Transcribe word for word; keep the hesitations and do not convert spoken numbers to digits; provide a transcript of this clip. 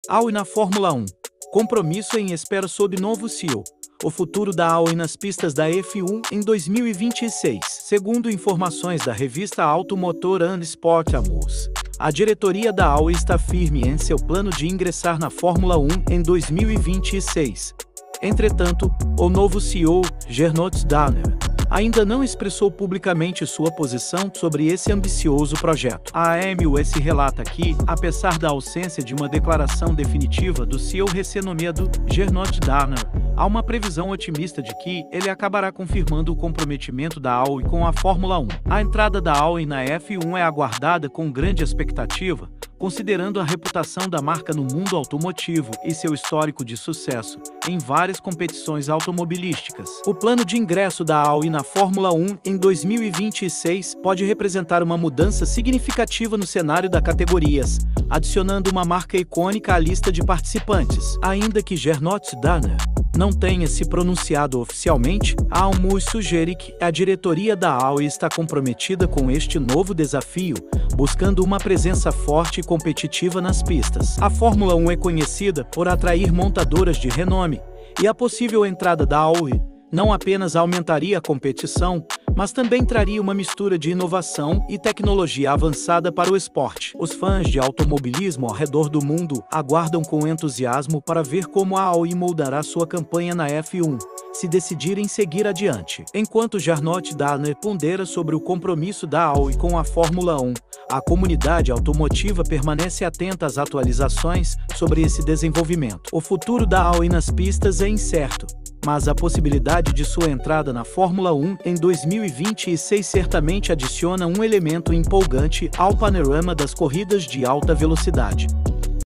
Audi na Fórmula um. Compromisso em espera sob novo C E O. O futuro da Audi nas pistas da F um em dois mil e vinte e seis. Segundo informações da revista Automotor and Sport News, a diretoria da Audi está firme em seu plano de ingressar na Fórmula um em dois mil e vinte e seis. Entretanto, o novo C E O, Gernot Dahner, ainda não expressou publicamente sua posição sobre esse ambicioso projeto. A A M U S relata que, apesar da ausência de uma declaração definitiva do C E O recém-nomeado, Gernot Dahner, há uma previsão otimista de que ele acabará confirmando o comprometimento da Audi com a Fórmula um. A entrada da Audi na F um é aguardada com grande expectativa, considerando a reputação da marca no mundo automotivo e seu histórico de sucesso em várias competições automobilísticas. O plano de ingresso da Audi na Fórmula um em dois mil e vinte e seis pode representar uma mudança significativa no cenário da categorias, adicionando uma marca icônica à lista de participantes. Ainda que Gernot Dahner não tenha se pronunciado oficialmente, a Almus sugere que a diretoria da Audi está comprometida com este novo desafio, buscando uma presença forte e competitiva nas pistas. A Fórmula um é conhecida por atrair montadoras de renome, e a possível entrada da Audi não apenas aumentaria a competição, mas também traria uma mistura de inovação e tecnologia avançada para o esporte. Os fãs de automobilismo ao redor do mundo aguardam com entusiasmo para ver como a Audi moldará sua campanha na F um, se decidirem seguir adiante. Enquanto Gernot Dahner pondera sobre o compromisso da Audi com a Fórmula um, a comunidade automotiva permanece atenta às atualizações sobre esse desenvolvimento. O futuro da Audi nas pistas é incerto, mas a possibilidade de sua entrada na Fórmula um em dois mil e vinte e seis certamente adiciona um elemento empolgante ao panorama das corridas de alta velocidade.